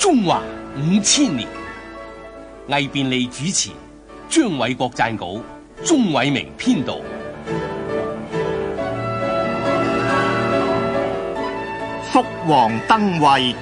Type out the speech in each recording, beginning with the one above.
中華5000年，魏便利主持，張偉國撰稿，鍾偉明編導。 福王登位。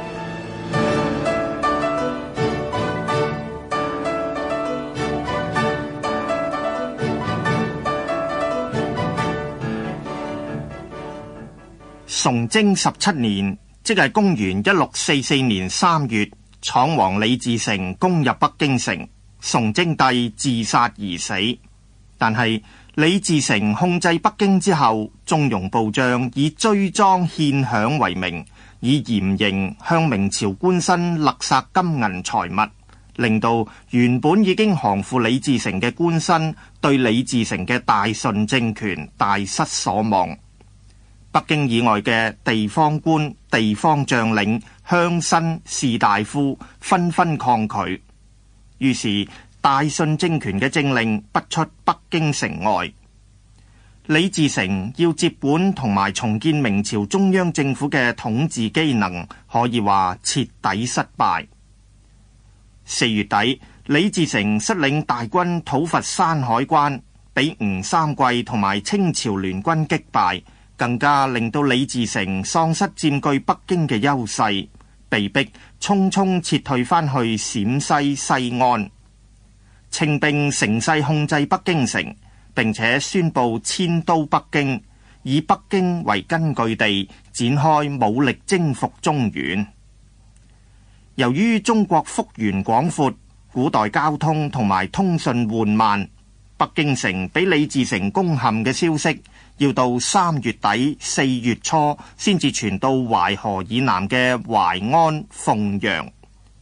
崇祯17年，即係公元1644年3月，闖王李自成攻入北京城，崇禎帝自殺而死。但係李自成控制北京之後，縱容部將以追贓獻餉為名，以嚴刑向明朝官紳勒索金銀財物，令到原本已經降附李自成嘅官紳對李自成嘅大順政權大失所望。北京以外嘅地方官、地方將領、鄉紳、士大夫紛紛抗拒，於是大順政權嘅政令不出北京城外。李自成要接管同埋重建明朝中央政府嘅統治機能，可以話徹底失敗。4月底，李自成率領大軍討伐山海關，俾吳三桂同埋清朝聯軍擊敗，更加令到李自成喪失佔據北京嘅優勢，被迫匆匆撤退返去陝西西安。清兵乘勢控制北京城，並且宣布遷都北京，以北京為根據地，展開武力征服中原。由於中國幅員廣闊，古代交通同埋通訊緩慢，北京城俾李自成攻陷嘅消息，要到3月底4月初先至傳到淮河以南嘅淮安、鳳陽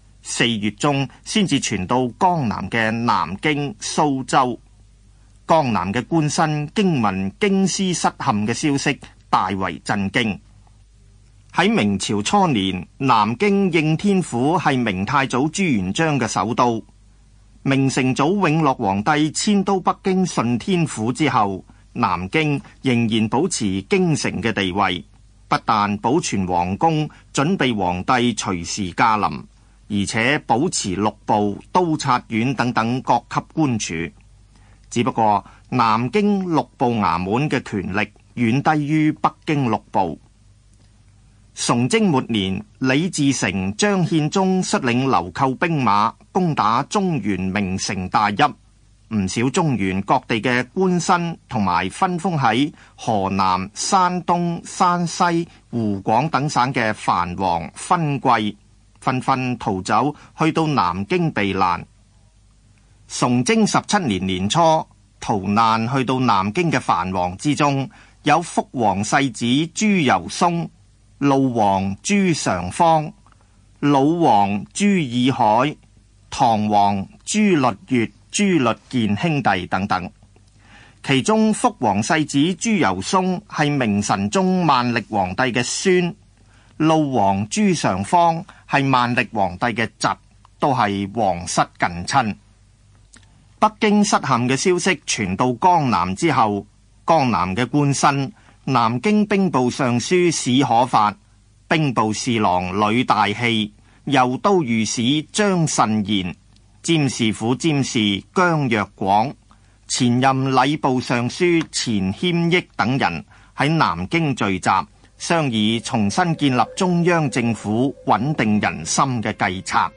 ，4月中先至傳到江南嘅南京、蘇州。江南嘅官紳驚聞京師失陷嘅消息，大為震驚。喺明朝初年，南京應天府係明太祖朱元璋嘅首都。明成祖永樂皇帝遷都北京順天府之後，南京仍然保持京城嘅地位，不但保存皇宮，準備皇帝隨時駕臨，而且保持六部、都察院等等各級官署。只不過南京六部衙門嘅權力遠低於北京六部。崇禎末年，李自成、張獻忠率領流寇兵馬攻打中原名城大邑，唔少中原各地嘅官紳同埋分封喺河南、山東、山西、湖廣等省嘅藩王、勳貴，紛紛逃走去到南京避難。崇禎17年年初，逃難去到南京嘅藩王之中，有福王世子朱由崧、魯王朱常方、魯王朱以海、唐王朱律月、朱律建兄弟等等。其中福王世子朱由崧係明神宗萬曆皇帝嘅孫，魯王朱常方係萬曆皇帝嘅侄，都係皇室近親。北京失陷嘅消息傳到江南之後，江南嘅官紳、南京兵部尚書史可法、兵部侍郎呂大器、右都御史張慎言、占事府占事姜若廣、前任禮部尚書錢謙益等人喺南京聚集，商議重新建立中央政府，穩定人心嘅計策。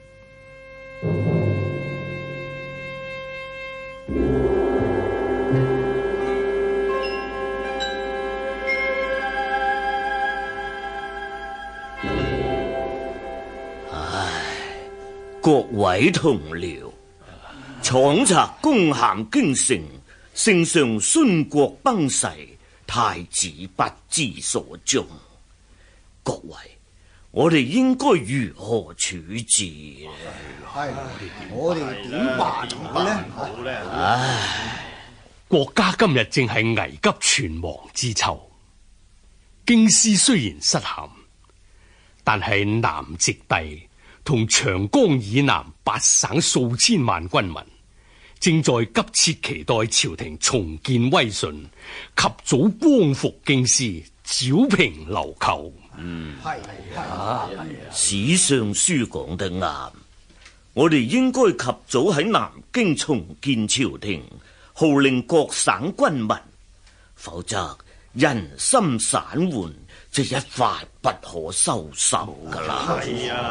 各位同僚，闖賊攻陷京城，聖上殉國崩逝，太子不知所蹤。各位，我哋應該如何處置呢？ 我哋點辦好呢？ 唉，國家今日正係危急存亡之秋。京師雖然失陷，但係南直隸同長江以南8省數千萬軍民，正在急切期待朝廷重建威信，及早光復京師，剿平流寇。 史上書講得啱，我哋應該及早喺南京重建朝廷，號令各省軍民，否則人心散渙，就一發不可收拾噶啦。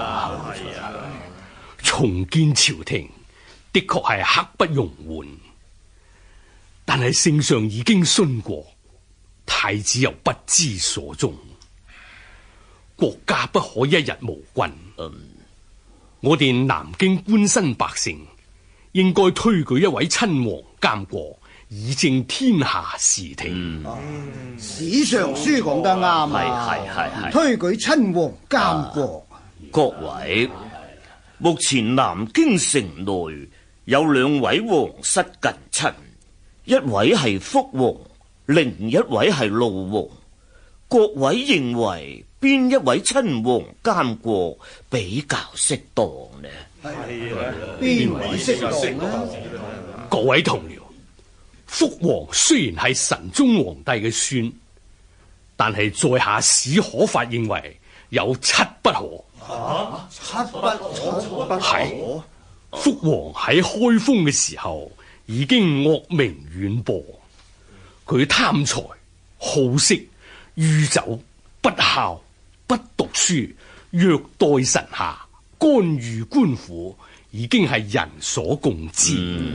重建朝廷的確係刻不容緩，但係聖上已經殉國，太子又不知所蹤，國家不可一日無君。我哋南京官紳百姓應該推舉一位親王監國，以正天下事庭。 史上書講得啱啊！推舉親王監國。 各位，目前南京城內有兩位皇室近親，一位係福王，另一位係路王。各位認為邊一位親王監國比較適當呢？ 邊位適當呢？ 各位同僚，福王雖然係神宗皇帝嘅孫，但係在下史可法認為有七不可。 七不可。 係福王喺開封嘅時候已經惡名遠播，佢貪財好色、酗酒、不孝、不讀書、虐待臣下、干預官府，已經係人所共知。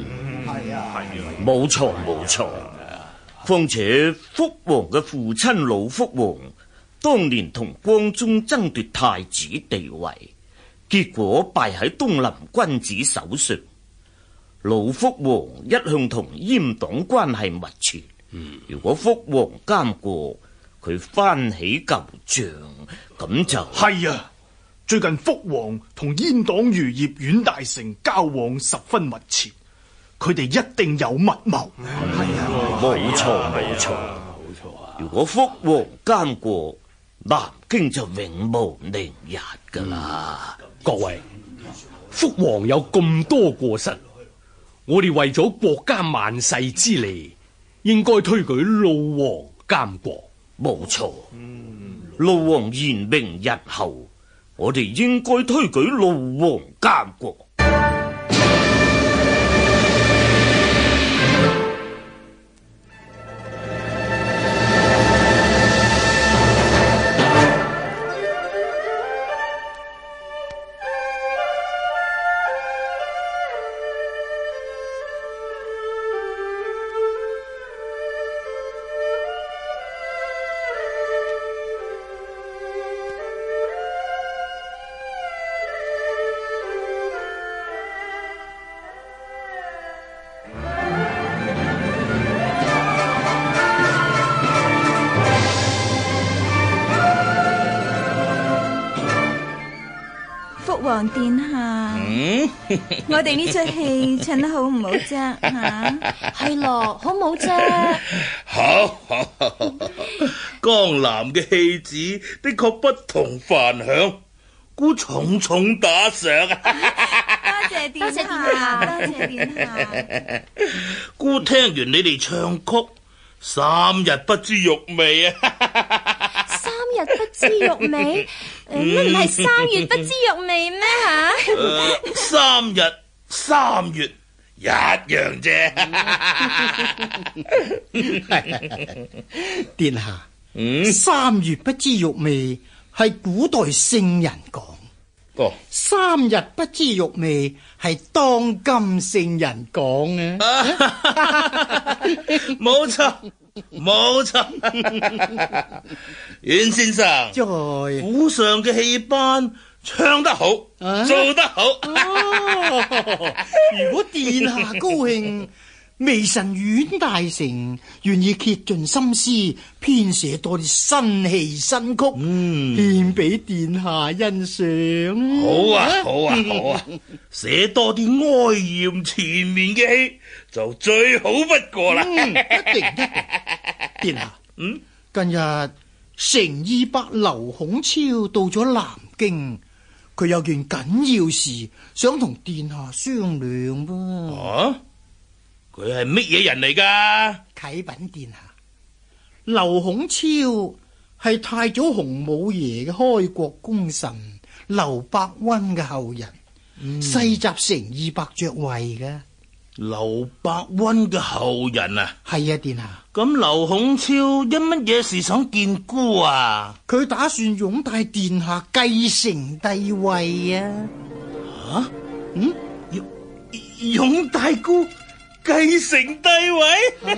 冇錯冇錯。況且福王嘅父親老福王當年同光宗爭奪太子地位，結果敗喺東林君子手上。老福王一向同閹黨關係密切，如果福王監過，佢翻起舊賬，咁就係啊！最近福王同閹黨餘孽阮大成交往十分密切，佢哋一定有密謀。 冇錯冇錯。如果福王監過，南京就永無寧日噶啦。 各位，福王有咁多過失，我哋為咗國家萬世之利，應該推舉路王監國。 冇錯，路王延明日後，我哋應該推舉路王監國。 王殿下，我哋呢出戲唱得好唔好啫？吓， 係咯，好唔好啫？ 好，江南嘅戲子的確不同凡響，姑重重打賞啊！ 多謝殿下，多謝殿下。 姑聽完你哋唱曲，3日不知肉味啊！3 日不知肉味，乜唔係3月不知肉味咩吓 ？3日3月一樣啫。 殿下，3月不知肉味係古代聖人講。3日不知肉味係當今聖人講啊。 冇錯。阮先生，府上嘅戲班唱得好，做得好。 如果殿下高興，微臣阮大成願意竭盡心思編寫多啲新戲新曲，獻俾殿下欣賞。 好啊，寫多啲哀艷纏綿嘅戲就最好不過啦。 一定。殿下，近日成衣伯劉孔超到咗南京，佢有件緊要事想同殿下商量噃。 佢係乜嘢人嚟噶？ 啟稟殿下，劉孔超係太祖洪武爺嘅開國功臣劉伯溫嘅後人，世襲成義伯爵位嘅。 劉伯溫嘅後人啊？ 係啊，殿下。 咁劉孔超因乜嘢事想見姑啊？ 佢打算擁戴殿下繼承帝位啊！ 吓？擁戴姑繼承帝位？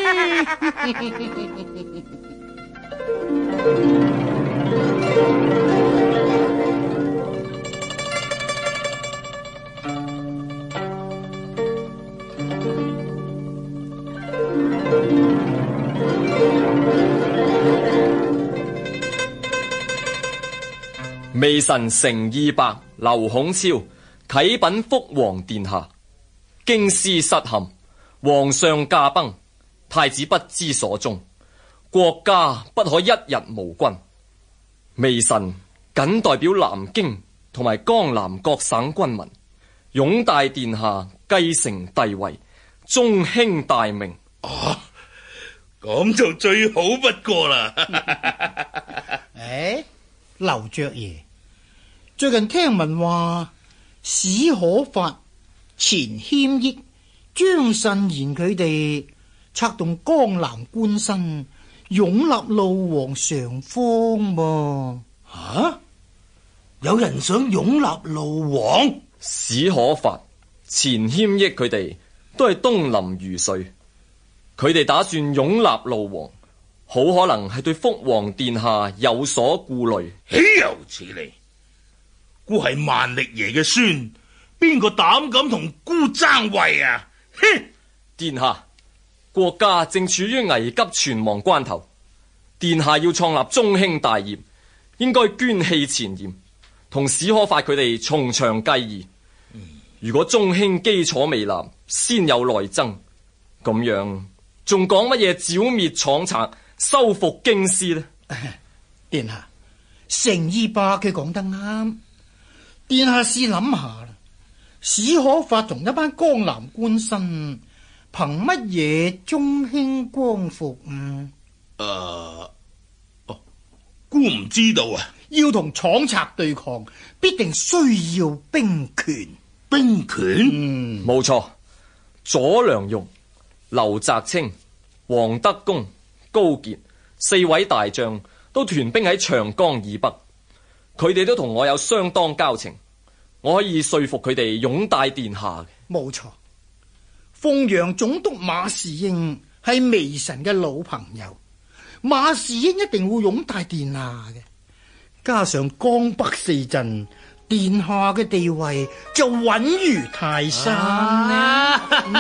微臣成義伯劉孔超啟稟福皇殿下，京師失陷，皇上駕崩，太子不知所蹤，國家不可一日無君。微臣謹代表南京同埋江南各省軍民，擁戴殿下繼承帝位，中興大明。 咁就最好不過啦。 劉爵爺，最近聽聞話史可法、錢謙益、張慎賢佢哋策動江南官紳，擁立路王上方噃。 吓？有人想擁立路王？ 史可法、錢謙益佢哋都係東林餘帥，佢哋打算擁立路王，好可能係對福皇殿下有所顧慮。 豈有此理！姑係萬曆爺嘅孫，邊個膽敢同姑爭位啊？哼！ 殿下，國家正處於危急存亡關頭，殿下要創立中興大業，應該捐棄前嫌，同史可法佢哋從長計議。如果中興基礎未立，先有內爭，咁樣仲講乜嘢剿滅闖賊、收復京師呢？ 殿下，成義伯佢講得啱。殿下試諗下啦，史可法同一班江南官紳，憑乜嘢中興光復啊？ 姑唔知道啊。 要同闖賊對抗，必定需要兵權。 兵權？ 冇錯。左良玉、劉澤清、黃德功、高傑4位大將都屯兵喺長江以北，佢哋都同我有相當交情，我可以說服佢哋擁戴殿下嘅。 冇錯，鳳陽總督馬士英係微臣嘅老朋友，馬士英一定會擁戴殿下嘅。加上江北4鎮，殿下嘅地位就穩如泰山。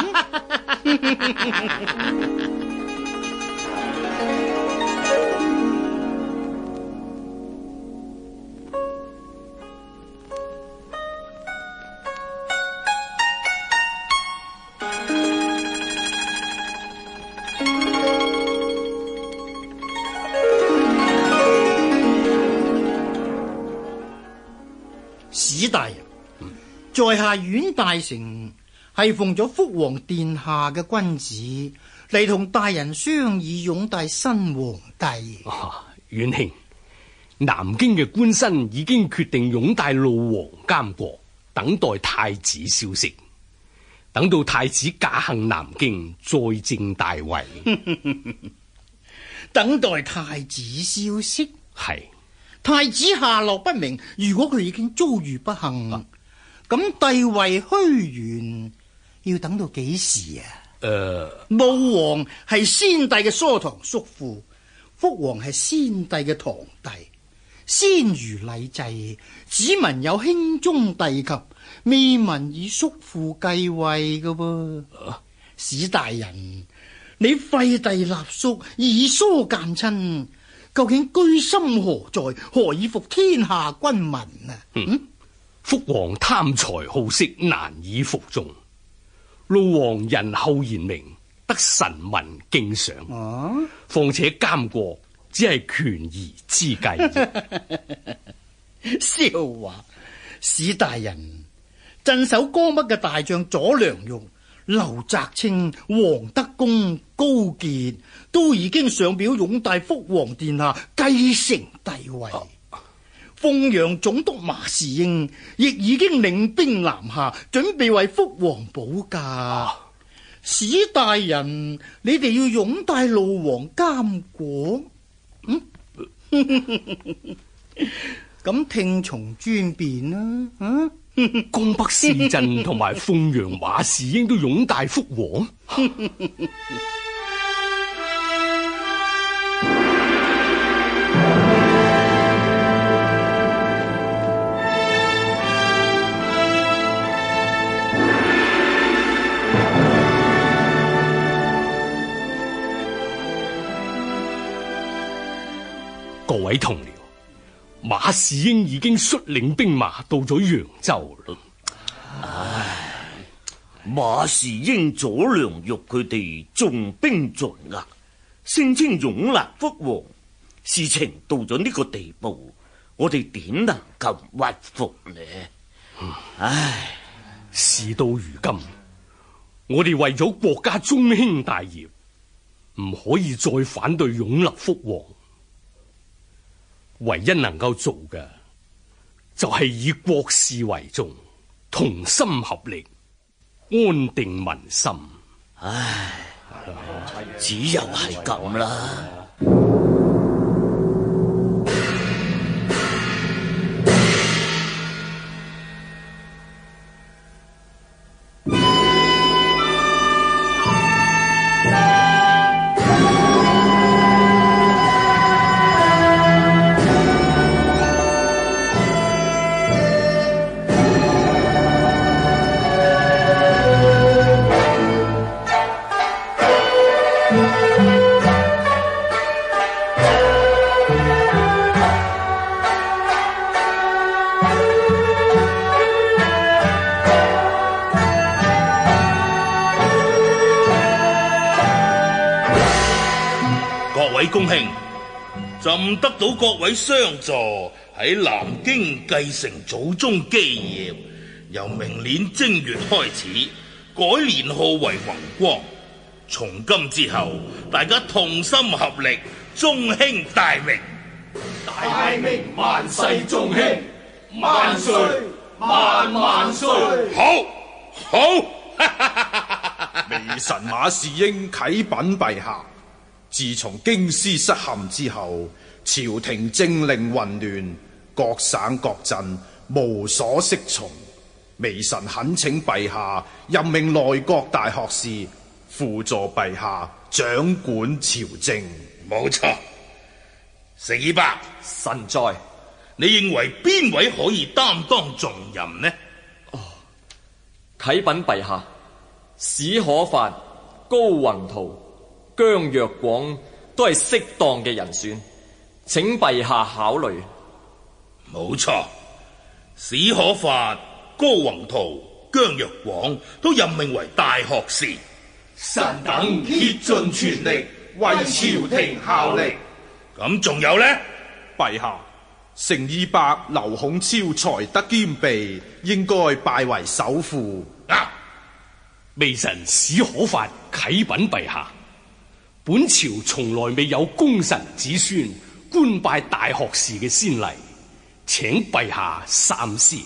史大人，在下阮大成係奉咗福皇殿下嘅君子嚟同大人商議擁戴新皇帝。 阮兄，南京嘅官紳已經決定擁戴路王監國，等待太子消息。等到太子駕幸南京，再正大位。 等待太子消息？ 係。 太子下落不明，如果佢已經遭遇不幸，咁帝位虛懸要等到幾時啊？路王係先帝嘅疏堂叔父，福皇係先帝嘅堂弟，先儒禮制，只聞有兄終弟及，未聞以叔父繼位嘅噃。史大人，你廢帝立叔，以疏間親，究竟居心何在？何以服天下君民啊？ 福皇貪財好色，難以服眾。路王仁厚賢明，得臣民敬賞。況且監國只係權宜之計。 笑話，史大人，鎮守江北嘅大將左良玉、劉澤清、黃德功、高傑都已經上表擁戴福皇殿下繼繼承帝位。鳳陽總督馬士英亦已經領兵南下，準備為福王保駕。史大人，你哋要擁戴路王監國。咁聽從專變啦。 江北四鎮同埋鳳陽馬士英都擁戴福王。各位同僚，馬士英已經率領兵馬到咗揚州啦。 唉，馬士英、左良玉佢哋重兵在握，聲稱擁立福王。事情到咗呢個地步，我哋點能夠屈服呢？唉， 事到如今，我哋為咗國家中興大業，唔可以再反對擁立福王。唯一能夠做嘅就係以國事為重，同心合力，安定民心。 唉，只有係咁啦。 公卿，朕得到各位相助，喺南京繼承祖宗基業，由明年正月開始改年號為弘光。從今之後，大家同心合力，中興大明。 大明萬世中興，萬歲萬萬歲！ 好， 微臣馬士英啟稟陛下。自從京師失陷之後，朝廷政令混亂，各省各鎮無所適從。微臣懇請陛下任命內閣大學士，輔助陛下掌管朝政。 冇錯，成以伯臣在。 你認為邊位可以擔當重任呢？ 啟稟陛下，史可法、高宏圖、姜若廣都係適當嘅人選，請陛下考慮。 冇錯，史可法、高宏圖、姜若廣都任命為大學士。 臣等竭盡全力為朝廷效力。 咁仲有呢？ 陛下，成以伯劉孔超才德兼備，應該拜為首輔。 微臣史可法啟稟陛下。本朝從來未有功臣子孫官拜大學士嘅先例，請陛下三思。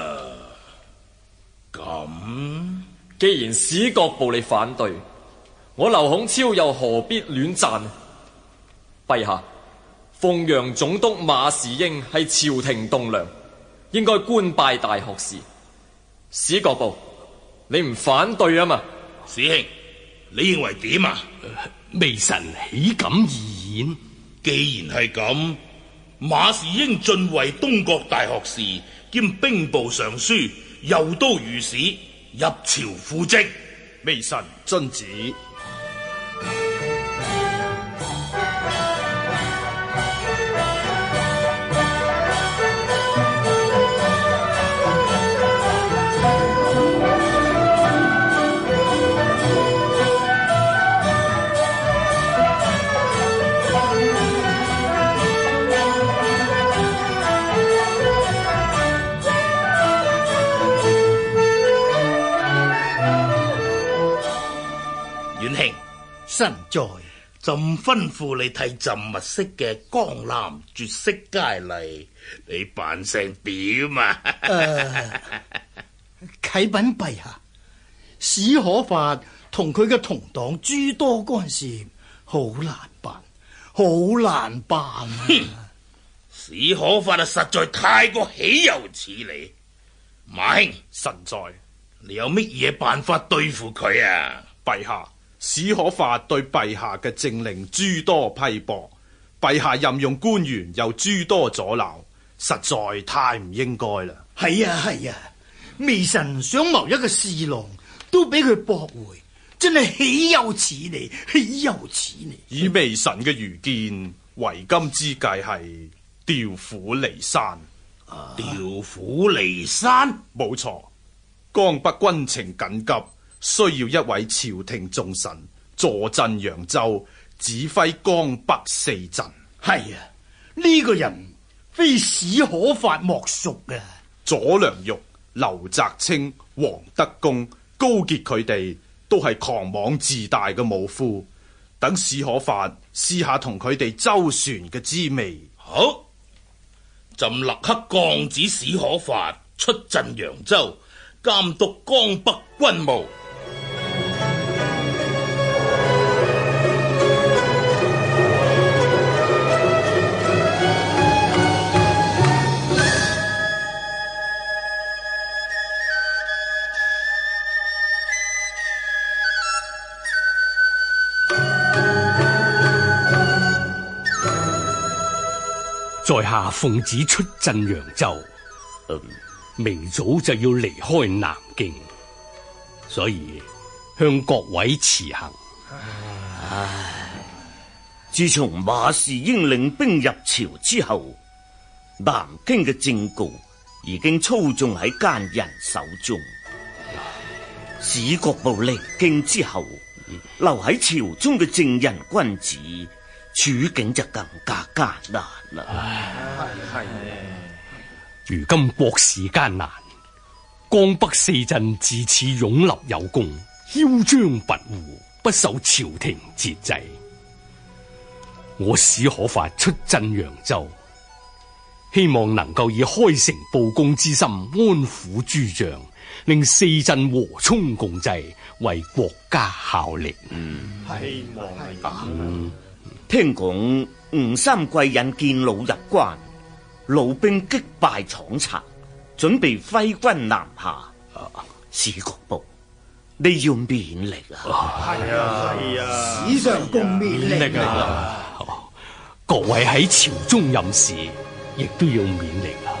咁既然史國部你反對，我劉孔超又何必亂贊？陛下，鳳陽總督馬士英係朝廷棟梁，應該官拜大學士。史國部，你唔反對啊嘛？ 史兄，你認為點啊？ 微臣豈敢異言。 既然係咁，馬士英晉為東國大學士兼兵部尚書、右都御史，入朝輔政。 微臣遵旨。 臣在。 朕吩咐你替朕物色嘅江南絕色佳麗，你扮成點啊？ 啟稟陛下，史可法同佢嘅同黨諸多干涉，好難辦，好難辦啊！ 史可法啊，實在太過豈有此理！馬兄， 臣在。 你有乜嘢辦法對付佢啊？ 陛下，史可法對陛下嘅政令諸多批駁，陛下任用官員又諸多阻撓，實在太唔應該啦。 係啊係啊，微臣想謀一個侍郎，都俾佢駁回，真係豈有此理，豈有此理！ 以微臣嘅愚見，為今之計係調虎離山。 調虎離山？ 冇錯。江北軍情緊急，需要一位朝廷重臣坐鎮揚州，指揮江北四鎮。 係啊，呢個人非史可法莫屬啊！ 左良玉、劉澤清、黃德功、高傑佢哋都係狂妄自大嘅武夫，等史可法試下同佢哋周旋嘅滋味。 好，朕立刻降旨史可法出鎮揚州，監督江北軍務。 在下奉旨出鎮揚州，明早就要離開南京，所以向各位辭行。 自從馬士英領兵入朝之後，南京嘅政局已經操縱喺奸人手中。史國部離京之後，留喺朝中嘅正人君子，處境就更加艱難啦。 如今國事艱難，江北四鎮自此擁立有功，囂張跋扈，不受朝廷節制。我史可法出鎮揚州，希望能夠以開誠布公之心安撫諸將，令四鎮和衷共濟，為國家效力。 希望係咁。 聽講吳三桂引見老入關，老兵擊敗闖賊，準備揮軍南下。史國部，你要勉力啊！ 係啊，史上共勉力啊！ 各位喺朝中任事，亦都要勉力啊！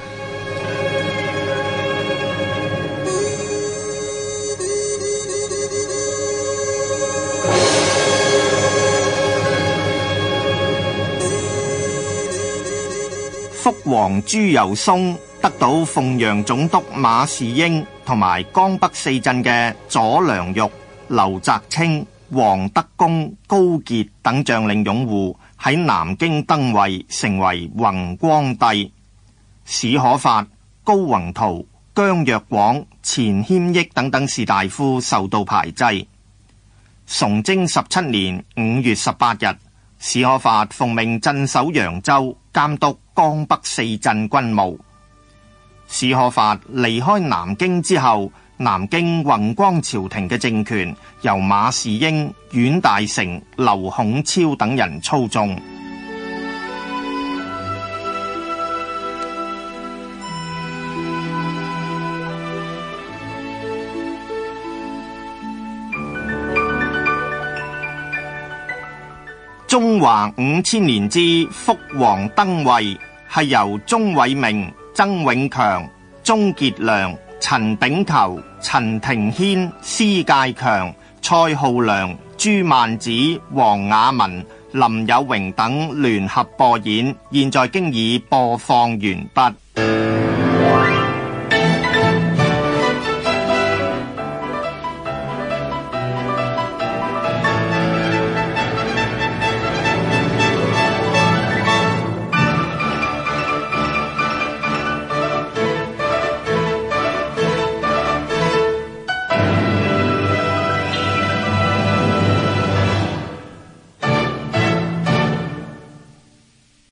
福王朱由崧得到鳳陽總督馬士英同埋江北四鎮嘅左良玉、劉澤清、黃德功、高傑等將領擁護，喺南京登位，成為弘光帝。史可法、高宏圖、姜若廣、錢謙益等等士大夫受到排擠。崇禎17年5月18日，史可法奉命鎮守揚州，監督江北四鎮軍務。史可法離開南京之後，南京弘光朝廷嘅政權由馬士英、阮大陞、劉孔超等人操縱。中華5000年之福王登位，係由鍾偉明、曾永強、鍾傑良、陳炳球、陳庭軒、施介強、蔡浩良、朱萬子、黃雅文、林有榮等聯合播演，現在經已播放完畢。